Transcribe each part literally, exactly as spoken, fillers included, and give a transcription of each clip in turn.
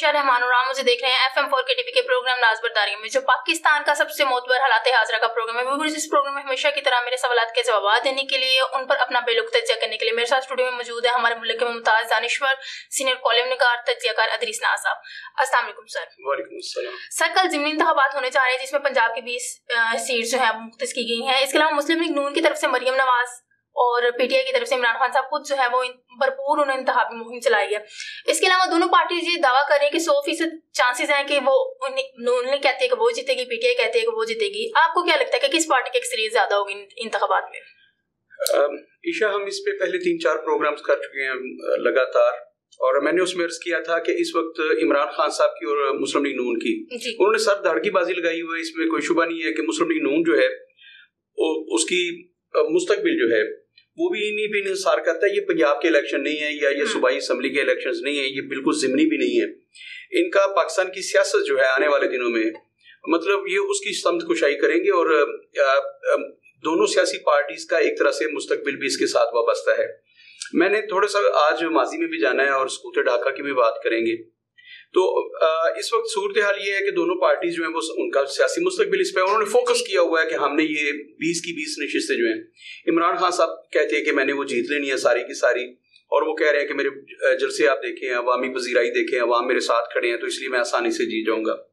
رحمان اور مجھے دیکھ رہے ہیں ایف ایم فور کے ٹی پی کے پروگرام ناز برداری میں، جو پاکستان کا سب سے معتبر حالات حاضرہ کا پروگرام ہے۔ ویورز، اس پروگرام میں ہمیشہ کی طرح میرے سوالات کے جوابات دینے کے لیے، ان پر اپنا بے لوک تجزیہ کرنے کے لیے میرے ساتھ اسٹوڈیو میں موجود ہے ہمارے ملک کے ممتاز دانشور سینئر کالم نگار تجزیہ کار ادریس ناز صاحب۔ السلام علیکم سر۔ وعلیکم السلام سر، کل ضمنی انتخابات ہونے جا رہے ہیں جس میں پنجاب کی بیس سیٹس جو ہیں مختص کی گئی ہیں۔ اس کے علاوہ مسلم لیگ نون کی طرف سے مریم نواز اور پی ٹی آئی کی طرف سے عمران خان صاحب خود جو ہے وہ بھرپور انہوں نے انتخابی مہم چلائی ہے۔ اس کے علاوہ دونوں پارٹیز یہ دعویٰ کر رہی ہیں کہ سو فیصد چانسز ہیں کہ وہ نون لیگ کہتی ہے کہ وہ جیتے گی، پی ٹی آئی کہتی ہے کہ وہ جیتے گی۔ آپ کو کیا لگتا ہے کہ کس پارٹی کی اکثریت زیادہ ہوگی انتخابات میں؟ عشا، ہم اس پہ پہلے تین چار پروگرامز کر چکے ہیں لگاتار، اور میں نے اس میں عرض کیا تھا کہ اس وقت عمران خان صاحب کی اور مسلم لیگ نون کی جی۔ انہوں نے سر دھڑ کی بازی لگائی ہوئی ہے۔ اس میں کوئی شبہ نہیں ہے کہ مسلم لیگ نون جو ہے اس کی مستقبل جو ہے وہ بھی انہی پہ انحصار کرتا ہے۔ یہ پنجاب کے الیکشن نہیں ہے یا یہ صوبائی اسمبلی کے الیکشنز نہیں ہیں، یہ بالکل ضمنی بھی نہیں ہے۔ ان کا پاکستان کی سیاست جو ہے آنے والے دنوں میں مطلب یہ اس کی سمت کشائی کریں گے، اور دونوں سیاسی پارٹیز کا ایک طرح سے مستقبل بھی اس کے ساتھ وابستہ ہے۔ میں نے تھوڑا سا آج ماضی میں بھی جانا ہے اور سکوت ڈھاکہ کی بھی بات کریں گے۔ تو اس وقت صورتحال یہ ہے کہ دونوں پارٹیز جو ہیں وہ ان کا سیاسی مستقبل اس پہ انہوں نے فوکس کیا ہوا ہے کہ ہم نے یہ بیس کی بیس نشستیں جو ہیں، عمران خان صاحب کہتے ہیں کہ میں نے وہ جیت لینی ہے ساری کی ساری، اور وہ کہہ رہے ہیں کہ میرے جلسے آپ دیکھیں، عوامی پذیرائی دیکھیں، عوام میرے ساتھ کھڑے ہیں، تو اس لیے میں آسانی سے جیت جاؤں گا۔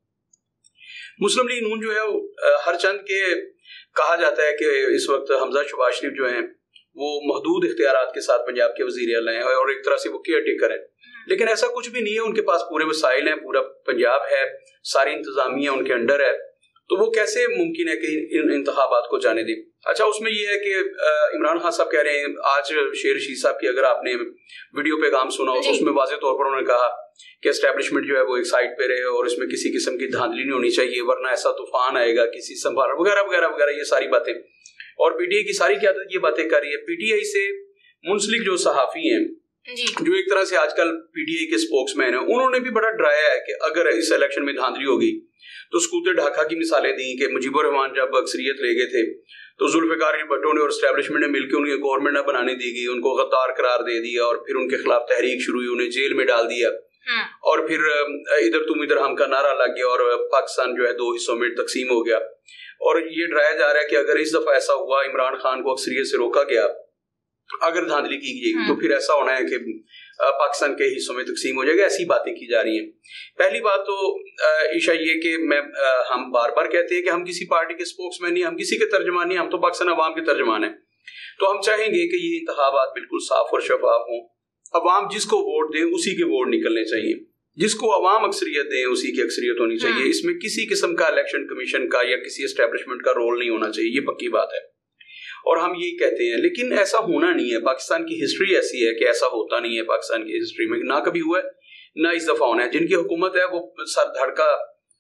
مسلم لیگ نون جو ہے ہر چند کے کہا جاتا ہے کہ اس وقت حمزہ شہباز شریف جو ہیں وہ محدود اختیارات کے ساتھ پنجاب کے وزیر اعلیٰ ہیں اور ایک طرح سے وہ کیئر ٹیکر ہیں، لیکن ایسا کچھ بھی نہیں ہے۔ ان کے پاس پورے وسائل ہیں، پورا پنجاب ہے، ساری انتظامیہ ان کے انڈر ہے، تو وہ کیسے ممکن ہے کہ ان انتخابات کو جانے دیں؟ اچھا، اس میں یہ ہے کہ عمران خان صاحب کہہ رہے ہیں، آج شیر رشید صاحب کی اگر آپ نے ویڈیو پیغام سنا ہو تو اس میں واضح طور پر انہوں نے کہا کہ اسٹیبلشمنٹ جو ہے وہ ایک سائڈ پہ رہے اور اس میں کسی قسم کی دھاندلی نہیں ہونی چاہیے، ورنہ ایسا طوفان آئے گا کسی سنبھال وغیرہ وغیرہ وغیرہ، یہ ساری باتیں۔ اور پی ٹی آئی کی ساری قیادت یہ باتیں کر رہی ہے۔ پی ٹی آئی سے منسلک جو صحافی ہیں جو ایک طرح سے آج کل پی ٹی آئی کے اسپوکس مین ہیں، انہوں نے بھی بڑا ڈرایا ہے کہ اگر اس الیکشن میں دھاندلی ہوگی تو سکوت ڈھاکہ کی مثالیں دیں کہ مجیب الرحمان جب اکثریت لے گئے تھے تو ذوالفقار علی بھٹو نے اور اسٹیبلشمنٹ نے مل کے انہیں گورنمنٹ نہ بنانے دی گئی، ان کو غدار قرار دے دیا اور پھر ان کے خلاف تحریک شروع ہوئی، انہیں جیل میں ڈال دیا، اور پھر ادھر تم ادھر ہم کا نعرہ لگ گیا اور پاکستان جو ہے دو حصوں میں تقسیم ہو گیا۔ اور یہ ڈرایا جا رہا ہے کہ اگر اس دفعہ ایسا ہوا، عمران خان کو اکثریت سے روکا گیا، اگر دھاندلی کی گئی تو پھر ایسا ہونا ہے کہ پاکستان کے حصوں میں تقسیم ہو جائے گا۔ ایسی باتیں کی جا رہی ہیں۔ پہلی بات تو عشا یہ کہ میں ہم بار بار کہتے ہیں کہ ہم کسی پارٹی کے اسپوکس مین نہیں، ہم کسی کے ترجمان نہیں، ہم تو پاکستان عوام کے ترجمان ہیں۔ تو ہم چاہیں گے کہ یہ انتخابات بالکل صاف اور شفاف ہوں، عوام جس کو ووٹ دیں اسی کے ووٹ نکلنے چاہیے، جس کو عوام اکثریت دیں اسی کی اکثریت ہونی چاہیے۔ اس میں کسی قسم کا الیکشن کمیشن کا یا کسی اسٹیبلشمنٹ کا رول نہیں ہونا چاہیے، یہ پکی بات ہے اور ہم یہی کہتے ہیں، لیکن ایسا ہونا نہیں ہے۔ پاکستان کی ہسٹری ایسی ہے کہ ایسا ہوتا نہیں ہے، پاکستان کی ہسٹری میں نہ کبھی ہوا ہے نہ اس دفعہ ہونا ہے۔ جن کی حکومت ہے وہ سر دھڑ کا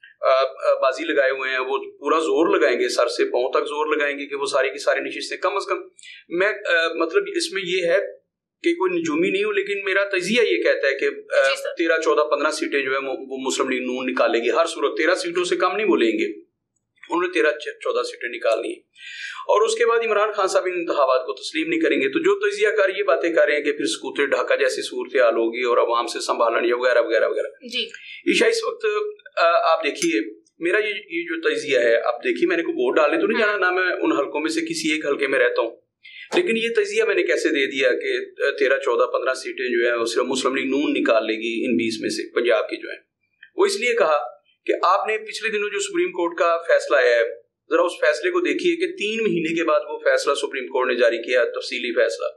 بازی لگائے ہوئے ہیں، وہ پورا زور لگائیں گے، سر سے پاؤں تک زور لگائیں گے کہ وہ ساری کی ساری نشستیں کم از کم، میں مطلب اس میں یہ ہے کہ کوئی نجومی نہیں ہوں، لیکن میرا تجزیہ یہ کہتا ہے کہ تیرہ چودہ پندرہ سیٹیں جو ہے وہ مسلم لیگ نون نکالے گی ہر صورت، تیرہ سیٹوں سے کم نہیں بولیں گے، انہوں نے تیرہ چودہ سیٹیں نکالنی ہیں۔ اور اس کے بعد عمران خان صاحب ان انتخابات کو تسلیم نہیں کریں گے، تو جو تجزیہ کار یہ باتیں کر رہے ہیں کہ پھر سکوت ڈھاکہ جیسی صورتحال ہوگی اور عوام سے سنبھالنا یا وغیرہ وغیرہ وغیرہ۔ جی عشا، اس وقت آپ دیکھیے میرا یہ جو تجزیہ ہے، آپ دیکھیے میں نے کوئی ووٹ ڈالنے تو نہیں جانا، نہ میں ان حلقوں میں سے کسی ایک حلقے میں رہتا ہوں، لیکن یہ تجزیہ میں نے کیسے دے دیا کہ تیرہ چودہ پندرہ سیٹیں جو ہیں صرف مسلم لیگ نون نکال لے گی ان بیس میں سے پنجاب کی جو ہیں۔ وہ اس لیے کہا کہ آپ نے پچھلے دنوں جو سپریم کورٹ کا فیصلہ ہے ذرا اس فیصلے کو دیکھیے کہ تین مہینے کے بعد وہ فیصلہ سپریم کورٹ نے جاری کیا، تفصیلی فیصلہ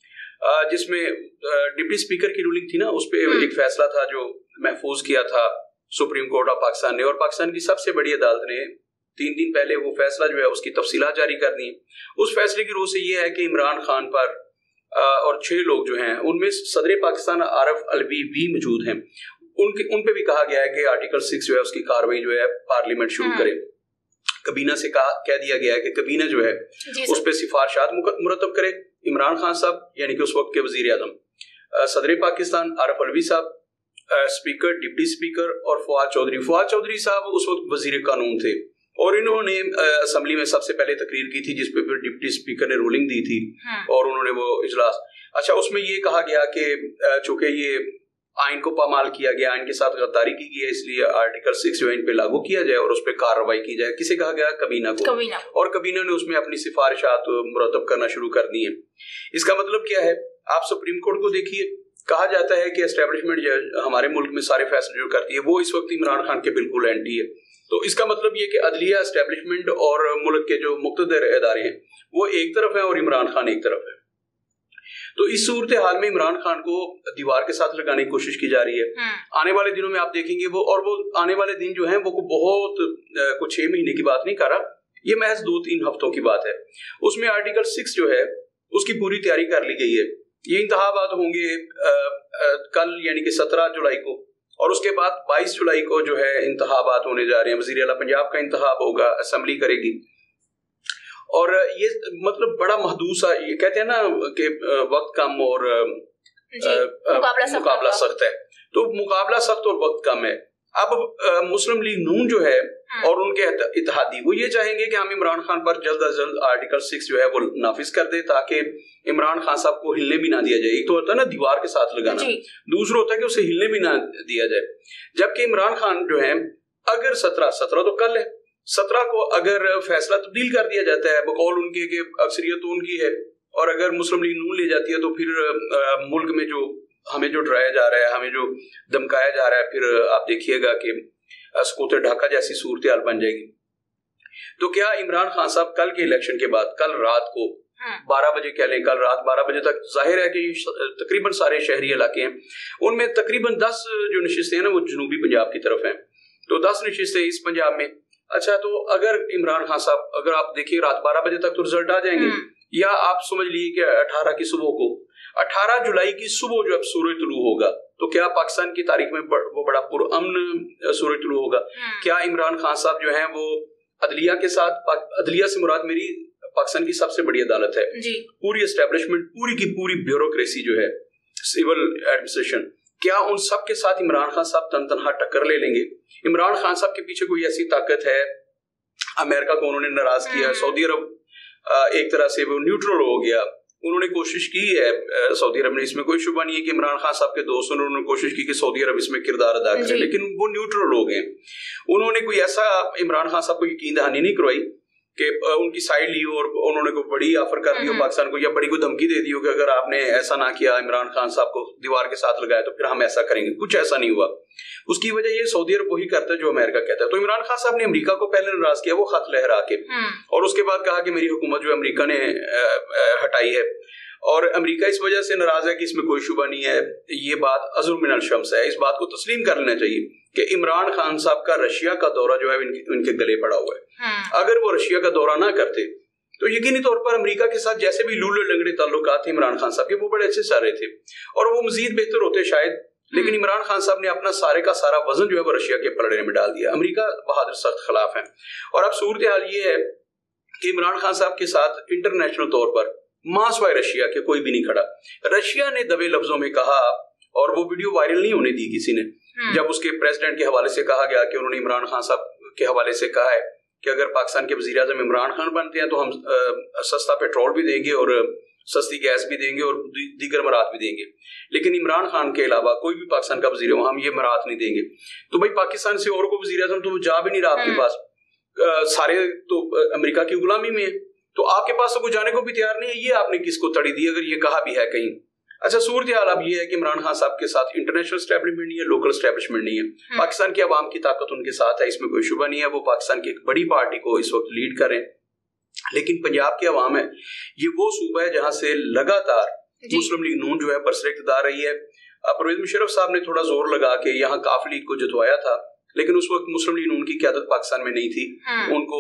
جس میں ڈپٹی اسپیکر کی رولنگ تھی نا، اس پہ ایک فیصلہ تھا جو محفوظ کیا تھا سپریم کورٹ آف پاکستان نے، اور پاکستان کی سب سے بڑی عدالت نے تین دن پہلے وہ فیصلہ جو ہے اس کی تفصیلات جاری کر دی۔ اس فیصلے کی روح سے یہ ہے کہ عمران خان پر اور چھ لوگ جو ہیں ان میں صدر پاکستان عارف الوی بھی موجود ہیں، ان کے ان پہ بھی کہا گیا ہے کہ آرٹیکل سکس جو ہے اس کی کاروائی جو ہے پارلیمنٹ شروع کرے۔ کابینہ سے کہا کہہ دیا گیا ہے کہ کابینہ جو ہے اس پہ سفارشات مرتب کرے۔ عمران خان صاحب یعنی کہ اس وقت کے وزیر اعظم، صدر پاکستان عارف الوی صاحب، اسپیکر ڈپٹی اسپیکر اور فواد چودھری۔ فواد چودھری صاحب اس وقت وزیر قانون تھے اور انہوں نے اسمبلی میں سب سے پہلے تقریر کی تھی جس پہ پھر ڈپٹی اسپیکر نے رولنگ دی تھی اور انہوں نے وہ اجلاس، اچھا اس میں یہ کہا گیا کہ چونکہ یہ آئین کو پامال کیا گیا, آئین کے ساتھ غداری کی گئی ہے, اس لیے آرٹیکل سکس جو ہے ان پہ لاگو کیا جائے اور اس پہ کارروائی کی جائے. کسے کہا گیا؟ کابینہ کو. اور کابینہ نے اس میں اپنی سفارشات مرتب کرنا شروع کر دی ہیں. اس کا مطلب کیا ہے؟ آپ سپریم کورٹ کو دیکھیے, کہا جاتا ہے کہ اسٹیبلشمنٹ جو ہمارے ملک میں سارے فیصلے جو کرتی ہے وہ اس وقت عمران خان کے بالکل اینٹی ہے. تو اس کا مطلب یہ کہ عدلیہ, اسٹیبلشمنٹ اور ملک کے جو مقتدر ادارے ہیں وہ ایک طرف ہیں اور عمران خان ایک طرف ہے. تو اس صورتحال میں عمران خان کو دیوار کے ساتھ لگانے کی کوشش کی جا رہی ہے. آنے والے دنوں میں آپ دیکھیں گے وہ, اور وہ آنے والے دن جو ہیں وہ بہت کچھ چھ مہینے کی بات نہیں کر رہا, یہ محض دو تین ہفتوں کی بات ہے. اس میں آرٹیکل سکس جو ہے اس کی پوری تیاری کر لی گئی ہے. یہ انتخابات ہوں گے کل یعنی کہ سترہ جولائی کو, اور اس کے بعد بائیس جولائی کو جو ہے انتخابات ہونے جا رہے ہیں. وزیر اعلیٰ پنجاب کا انتخاب ہوگا, اسمبلی کرے گی, اور یہ مطلب بڑا محدود سا, یہ کہتے ہیں نا کہ وقت کم اور مقابلہ سخت ہے, تو مقابلہ سخت اور وقت کم ہے. اب مسلم لیگ نون جو ہے اور ان کے اتحادی وہ یہ چاہیں گے کہ ہم عمران خان پر جلد از جلد آرٹیکل سکس جو ہے وہ نافذ کر دے تاکہ عمران خان صاحب کو ہلنے بھی نہ دیا جائے. ایک تو ہوتا ہے نا دیوار کے ساتھ لگانا, دوسرا ہوتا ہے کہ اسے ہلنے بھی نہ دیا جائے. جبکہ عمران خان جو ہے اگر سترہ سترہ تو کل ہے, سترہ کو اگر فیصلہ تبدیل کر دیا جاتا ہے بقول ان کے کہ اکثریت تو ان کی ہے, اور اگر مسلم لیگ نون لے جاتی ہے تو پھر ملک میں جو ہمیں جو ڈرایا جا رہا ہے, ہمیں جو دمکایا جا رہا ہے, پھر آپ دیکھیے گا کہ سکوت ڈھاکہ جیسی صورتحال بن جائے گی. تو کیا عمران خان صاحب کل کے الیکشن کے بعد کل رات کو بارہ بجے کہہ لیں, کل رات بارہ بجے تک, ظاہر ہے کہ تقریباً سارے شہری علاقے ہیں, ان میں تقریباً دس جو نشستیں ہیں نا وہ جنوبی پنجاب کی طرف ہیں, تو دس نشستیں اس پنجاب میں. اچھا, تو اگر عمران خان صاحب اگر آپ دیکھیے رات بارہ بجے تک تو رزلٹ آ جائیں گے, یا آپ سمجھ لیجیے کہ اٹھارہ کی صبح کو, اٹھارہ جولائی کی صبح جو اب سورج طلوع ہوگا, تو کیا پاکستان کی تاریخ میں وہ بڑا پرامن سورج طلوع ہوگا؟ کیا عمران خان صاحب جو ہیں وہ عدلیہ کے ساتھ, عدلیہ سے مراد میری پاکستان کی سب سے بڑی عدالت ہے, پوری اسٹیبلشمنٹ, پوری کی پوری بیوروکریسی جو ہے, سول ایڈمنسٹریشن, کیا ان سب کے ساتھ عمران خان صاحب تن تنہا ٹکر لے لیں گے؟ عمران خان صاحب کے پیچھے کوئی ایسی طاقت ہے, امریکہ کو انہوں نے ناراض کیا, سعودی عرب ایک طرح سے وہ نیوٹرل ہو گیا, انہوں نے کوشش کی ہے سعودی عرب نے, اس میں کوئی شبہ نہیں ہے کہ عمران خان صاحب کے دوستوں نے انہوں نے کوشش کی کہ سعودی عرب اس میں کردار ادا کرے, لیکن وہ نیوٹرل ہو گئے. انہوں نے کوئی ایسا عمران خان صاحب کو یقین دہانی نہیں کروائی کہ ان کی سائڈ لی ہو, اور انہوں نے کوئی بڑی آفر کر دی ہو پاکستان کو, یا بڑی کوئی دھمکی دے دی ہو کہ اگر آپ نے ایسا نہ کیا, عمران خان صاحب کو دیوار کے ساتھ لگایا, تو پھر ہم ایسا کریں گے. کچھ ایسا نہیں ہوا. اس کی وجہ یہ سعودی عرب وہی کرتا ہے جو امریکہ کہتا ہے. تو عمران خان صاحب نے امریکہ کو پہلے ناراض کیا وہ خط لہرا کے, اور اس کے بعد کہا کہ میری حکومت جو امریکہ نے ہٹائی ہے, اور امریکہ اس وجہ سے ناراض ہے کہ اس میں کوئی شبہ نہیں ہے, یہ بات ازر من الشمس ہے. اس بات کو تسلیم کر لینا چاہیے کہ عمران خان صاحب کا رشیا کا دورہ جو ہے ان کے گلے پڑا ہوا ہے. اگر وہ رشیا کا دورہ نہ کرتے تو یقینی طور پر امریکہ کے ساتھ جیسے بھی لولے لنگڑے تعلقات تھے عمران خان صاحب کے, وہ بڑے اچھے چل رہے تھے, اور وہ مزید بہتر ہوتے شاید, لیکن عمران خان صاحب نے اپنا سارے کا سارا وزن جو ہے وہ رشیا کے پلڑے میں ڈال دیا. امریکہ بہادر سخت خلاف ہیں, اور اب صورتحال یہ ہے کہ عمران خان صاحب کے ساتھ انٹرنیشنل طور پر ماں سوائے رشیا کے کوئی بھی نہیں کھڑا. رشیا نے دبے لفظوں میں کہا, اور وہ ویڈیو وائرل نہیں ہونے دی کسی نے, جب اس کے پریزیڈنٹ کے حوالے سے کہا گیا کہ انہوں نے عمران خان صاحب کے حوالے سے کہا ہے کہ اگر پاکستان کے وزیر اعظم عمران خان بنتے ہیں تو ہم سستا پیٹرول بھی دیں گے اور سستی گیس بھی دیں گے اور دیگر مراد بھی دیں گے, لیکن عمران خان کے علاوہ کوئی بھی پاکستان کا وزیر ہو ہم یہ مراد نہیں دیں گے. تو بھائی پاکستان سے اور کوئی وزیر اعظم تو جا بھی نہیں رہا آپ کے پاس, سارے تو امریکہ کی غلامی میں ہے, تو آپ کے پاس تو کوئی جانے کو بھی تیار نہیں ہے. یہ آپ نے کس کو تڑی دی اگر یہ کہا بھی ہے کہیں؟ اچھا, صورتحال اب یہ ہے کہ عمران خان صاحب کے ساتھ انٹرنیشنل اسٹیبلشمنٹ نہیں ہے, لوکل اسٹیبلشمنٹ نہیں ہے. پاکستان کی عوام کی طاقت ان کے ساتھ ہے, اس میں کوئی شبہ نہیں ہے, وہ پاکستان کی ایک بڑی پارٹی کو اس وقت لیڈ کریں. لیکن پنجاب کی عوام ہے, یہ وہ صوبہ ہے جہاں سے لگاتار مسلم لیگ نون جو ہے برسر اقتدار رہی ہے. پرویز مشرف صاحب نے تھوڑا زور لگا کے یہاں کاف لیگ کو جتوایا تھا, لیکن اس وقت مسلم لیگ نون کی قیادت پاکستان میں نہیں تھی. ان کو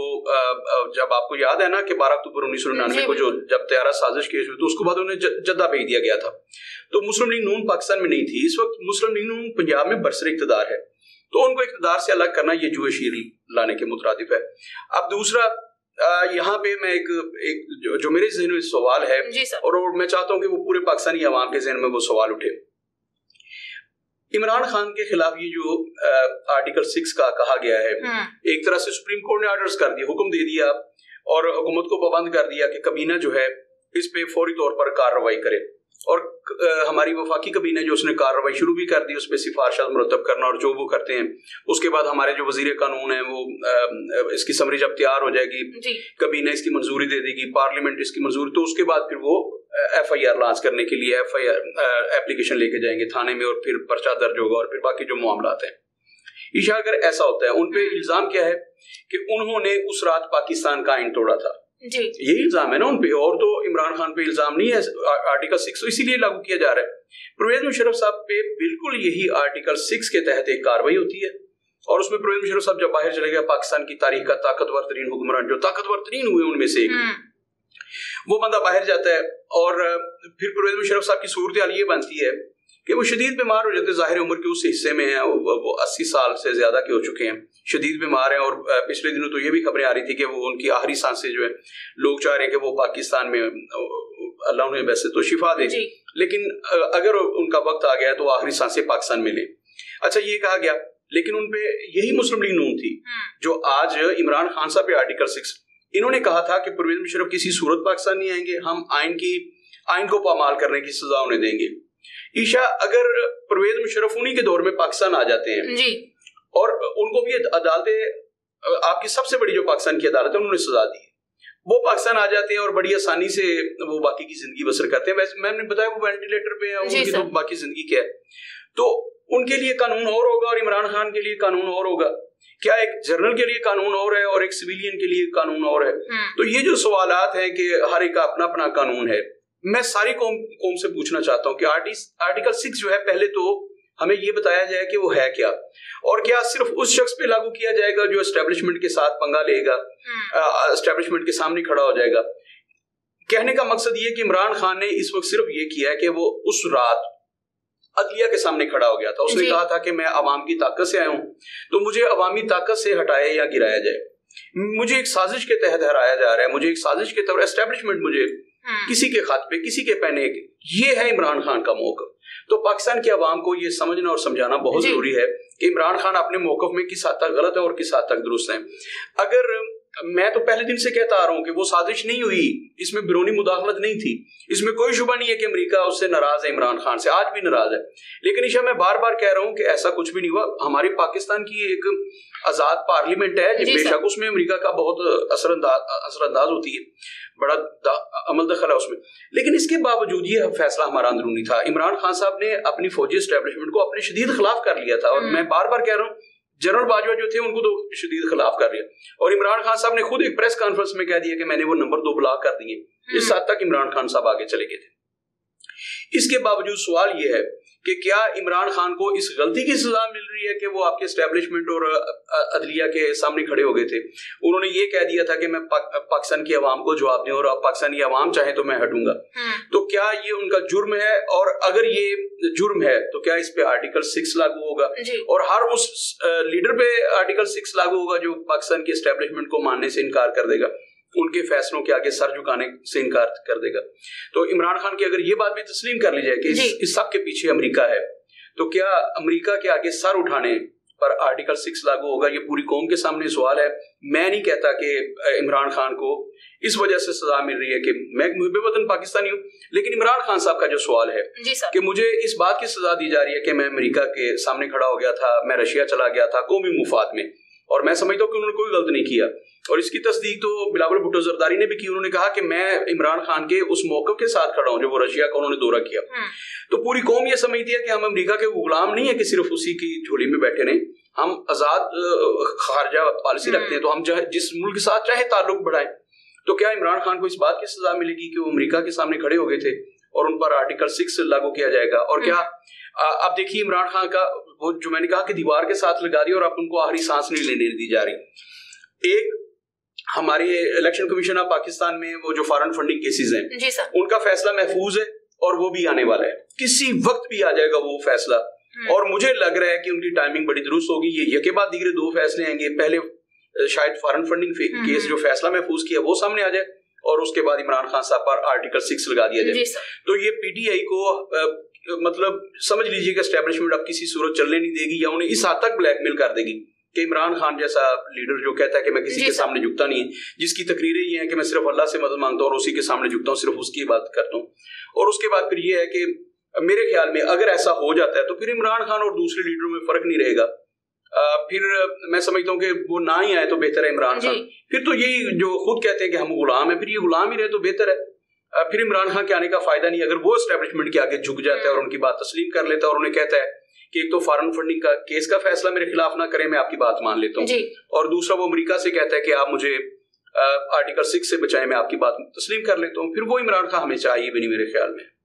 جب آپ کو یاد ہے نا کہ بارہ اکتوبر انیس سو ننانوے کو جو جب طیارہ سازش کیس ہوئی تو اس کے بعد انہیں جدہ بھیج دیا گیا تھا, تو مسلم لیگ نون پاکستان میں نہیں تھی. اس وقت مسلم لیگ نون پنجاب میں برسر اقتدار ہے, تو ان کو اقتدار سے الگ کرنا یہ جوئے شیر لانے کے مترادف ہے. اب دوسرا یہاں پہ میں ایک ایک جو میرے ذہن میں سوال ہے, اور میں چاہتا ہوں کہ وہ پورے پاکستانی عوام کے ذہن میں وہ سوال اٹھے. عمران خان کے خلاف یہ جو آرٹیکل سکس کا کہا گیا ہے, ایک طرح سے سپریم کورٹ نے آرڈرز کر دیا, حکم دے دیا, اور حکومت کو پابند کر دیا کہ کابینہ جو ہے اس پہ فوری طور پر کارروائی کرے, اور ہماری وفاقی کابینہ جو اس نے کارروائی شروع بھی کر دی اس پہ سفارشات مرتب کرنا اور جو وہ کرتے ہیں اس کے بعد ہمارے جو وزیر قانون ہیں وہ اس کی سمری جب تیار ہو جائے گی کابینہ اس کی منظوری دے دے گی پارلیمنٹ اس کی منظوری تو اس کے بعد پھر وہ ایف آئی آر لانچ کرنے کے لیے ایف آئی آر ایپلیکیشن لے کے جائیں گے تھانے میں اور پھر پرچہ درج ہوگا اور پھر باقی جو معاملات ہیں. عشاء اگر ایسا ہوتا ہے ان پہ الزام کیا ہے کہ انہوں نے اس رات پاکستان کا آئین توڑا تھا جی یہی الزام ہے نا ان پہ اور تو عمران خان پہ الزام نہیں ہے. آرٹیکل سکس اسی لیے لاگو کیا جا رہا ہے. پرویز مشرف صاحب پہ بالکل یہی آرٹیکل سکس کے تحت ایک کاروائی ہوتی ہے اور اس میں پرویز مشرف صاحب جب باہر چلے گئے پاکستان کی تاریخ کا طاقتور ترین حکمران جو طاقتور ترین ہوئے ان میں سے ایک وہ بندہ باہر جاتا ہے اور پھر پرویز مشرف صاحب کی صورتحال یہ بنتی ہے کہ وہ شدید بیمار ہو جاتے ہیں. ظاہر عمر کے اس حصے میں ہیں وہ اسی سال سے زیادہ کے ہو چکے ہیں شدید بیمار ہیں اور پچھلے دنوں تو یہ بھی خبریں آ رہی تھی کہ وہ ان کی آخری سانسیں جو ہے لوگ چاہ رہے ہیں کہ وہ پاکستان میں اللہ انہیں ویسے تو شفا دے جی. لیکن اگر ان کا وقت آ گیا تو آخری سانسیں پاکستان میں لیں. اچھا یہ کہا گیا لیکن ان پہ یہی مسلم لیگ نون تھی جو آج عمران خان صاحب پہ آرٹیکل سکس انہوں نے کہا تھا کہ پرویز مشرف کسی صورت پاکستان نہیں آئیں گے ہم آئین کی آئین کو پامال کرنے کی سزا انہیں دیں گے. عشاء اگر پرویز مشرف انہی کے دور میں پاکستان آ جاتے ہیں جی اور ان کو بھی عدالتیں آپ کی سب سے بڑی جو پاکستان کی عدالت ہے انہوں نے سزا دی وہ پاکستان آ جاتے ہیں اور بڑی آسانی سے وہ باقی کی زندگی بسر کرتے ہیں. ویسے میں نے بتایا وہ وینٹیلیٹر پہ ہیں ان کی تو باقی زندگی کیا ہے تو ان کے لیے قانون اور ہوگا اور عمران خان کے لیے قانون اور ہوگا. کیا ایک جنرل کے لیے قانون اور ہے اور ایک سویلین کے لیے قانون اور ہے. تو یہ جو سوالات ہیں کہ ہر ایک کا اپنا اپنا قانون ہے میں ساری قوم قوم سے پوچھنا چاہتا ہوں کہ آرٹیکل سکس جو ہے پہلے تو ہمیں یہ بتایا جائے کہ وہ ہے کیا اور کیا صرف اس شخص پہ لاگو کیا جائے گا جو اسٹیبلشمنٹ کے ساتھ پنگا لے گا اسٹیبلشمنٹ کے سامنے کھڑا ہو جائے گا. کہنے کا مقصد یہ کہ عمران خان نے اس وقت صرف یہ کیا ہے کہ وہ اس رات عدلیہ کے سامنے کھڑا ہو گیا تھا. اس نے کہا تھا کہ میں عوام کی طاقت سے آیا ہوں تو مجھے عوامی طاقت سے ہٹایا یا گرایا جائے. مجھے ایک سازش کے تحت ہرایا جا رہا ہے مجھے ایک سازش کے طور اسٹیبلشمنٹ مجھے کسی کے خط پہ کسی کے پہنے یہ ہے عمران خان کا موقف. تو پاکستان کے عوام کو یہ سمجھنا اور سمجھانا بہت ضروری ہے کہ عمران خان اپنے موقف میں کس حد تک غلط ہے اور کس حد تک درست ہے. اگر میں تو پہلے دن سے کہتا آ رہا ہوں کہ وہ سازش نہیں ہوئی اس میں بیرونی مداخلت نہیں تھی اس میں کوئی شبہ نہیں ہے کہ امریکہ اس سے ناراض ہے عمران خان سے آج بھی ناراض ہے. لیکن عشاء میں بار بار کہہ رہا ہوں کہ ایسا کچھ بھی نہیں ہوا. ہماری پاکستان کی ایک آزاد پارلیمنٹ ہے بے شک اس میں امریکہ کا بہت اثر انداز اثر انداز ہوتی ہے بڑا عمل دخل ہے اس میں لیکن اس کے باوجود یہ فیصلہ ہمارا اندرونی تھا. عمران خان صاحب نے اپنی فوجی اسٹیبلشمنٹ کو اپنے شدید خلاف کر لیا تھا اور میں بار بار کہہ رہا ہوں جنرل باجوہ جو تھے ان کو تو شدید خلاف کر لیا اور عمران خان صاحب نے خود ایک پریس کانفرنس میں کہہ دیا کہ میں نے وہ نمبر دو بلاک کر دیے. اس حد تک عمران خان صاحب آگے چلے گئے تھے. اس کے باوجود سوال یہ ہے کہ کیا عمران خان کو اس غلطی کی سزا مل رہی ہے کہ وہ آپ کے اسٹیبلشمنٹ اور عدلیہ کے سامنے کھڑے ہو گئے تھے. انہوں نے یہ کہہ دیا تھا کہ میں پاکستان کی عوام کو جواب دوں اور پاکستانی عوام چاہے تو میں ہٹوں گا. تو کیا یہ ان کا جرم ہے اور اگر یہ جرم ہے تو کیا اس پہ آرٹیکل سکس لاگو ہوگا اور ہر اس لیڈر پہ آرٹیکل سکس لاگو ہوگا جو پاکستان کی اسٹیبلشمنٹ کو ماننے سے انکار کر دے گا ان کے فیصلوں کے آگے سر جھکانے سے انکار کر دے گا. تو عمران خان کی اگر یہ بات بھی تسلیم کر لی جائے کہ اس سب کے پیچھے امریکہ ہے تو کیا امریکہ کے آگے سر اٹھانے پر آرٹیکل سکس لاگو ہوگا. یہ پوری قوم کے سامنے سوال ہے. میں نہیں کہتا کہ عمران خان کو اس وجہ سے سزا مل رہی ہے کہ میں محب وطن پاکستانی ہوں لیکن عمران خان صاحب کا جو سوال ہے کہ مجھے اس بات کی سزا دی جا رہی ہے کہ میں امریکہ کے سامنے کھڑا ہو گیا تھا میں رشیا چلا گیا تھا قومی مفاد میں اور میں سمجھتا ہوں کہ انہوں نے کوئی غلط نہیں کیا اور اس کی تصدیق تو بلاول بھٹو زرداری نے بھی کی. انہوں نے کہا کہ میں عمران خان کے اس موقف کے ساتھ کھڑا ہوں جو وہ رشیا کا انہوں نے دورہ کیا. تو پوری قوم یہ سمجھتی ہے کہ ہم امریکہ کے غلام نہیں ہے کہ صرف اسی کی جھولی میں بیٹھے رہیں. ہم آزاد خارجہ پالیسی رکھتے ہیں تو ہم جس ملک کے ساتھ چاہے تعلق بڑھائیں. تو کیا عمران خان کو اس بات کی سزا ملے گی کہ وہ امریکہ کے سامنے کھڑے ہو گئے تھے اور ان پر آرٹیکل سکس لاگو کیا جائے گا. اور کیا اب دیکھیے عمران خان کا وہ جو میں نے کہا کہ دیوار کے ساتھ لگا دی اور اب ان کو آخری سانس نہیں لینے دی جا رہی. ایک ہمارے الیکشن کمیشن آف پاکستان میں وہ جو فارن فنڈنگ کیسز ہیں جی سر ان کا فیصلہ محفوظ ہے اور وہ بھی آنے والا ہے. کسی وقت بھی آ جائے گا وہ فیصلہ اور مجھے لگ رہا ہے کہ ان کی ٹائمنگ بڑی درست ہوگی. یہ کے بعد دیگر دو فیصلے آئیں گے. پہلے شاید فارن فنڈنگ کیس جو فیصلہ محفوظ کیا وہ سامنے آ جائے اور اس کے بعد عمران خان صاحب پر آرٹیکل سکس لگا دیا جائے. تو یہ پی ٹی آئی کو مطلب سمجھ لیجیے کہ اسٹیبلشمنٹ اب کسی صورت چلنے نہیں دے گی یا انہیں اس حد تک بلیک میل کر دے گی کہ عمران خان جیسا لیڈر جو کہتا ہے کہ میں کسی کے سامنے جھکتا نہیں ہے, جس کی تقریریں یہ ہیں کہ میں صرف اللہ سے مدد مانگتا ہوں اور اسی کے سامنے جھکتا ہوں, صرف اس کی بات کرتا ہوں. اور اس کے بعد پھر یہ ہے کہ میرے خیال میں اگر ایسا ہو جاتا ہے تو پھر عمران خان اور دوسرے لیڈروں میں فرق نہیں رہے گا. پھر میں سمجھتا ہوں کہ وہ نہ ہی آئے تو بہتر ہے عمران خان. پھر تو یہی جو خود کہتے ہیں کہ ہم غلام ہیں, پھر یہ غلام ہی رہے تو بہتر ہے. پھر عمران خان کے آنے کا فائدہ نہیں اگر وہ اسٹیبلشمنٹ کے آگے جھک جاتا ہے اور ان کی بات تسلیم کر لیتا ہے اور انہیں کہتا ہے کہ ایک تو فارن فنڈنگ کا کیس کا فیصلہ میرے خلاف نہ کریں, میں آپ کی بات مان لیتا ہوں, اور دوسرا وہ امریکہ سے کہتا ہے کہ آپ مجھے آرٹیکل سکس سے بچائیں, میں آپ کی بات تسلیم کر لیتا ہوں. پھر وہ عمران خان ہمیں چاہیے بھی نہیں میرے خیال میں.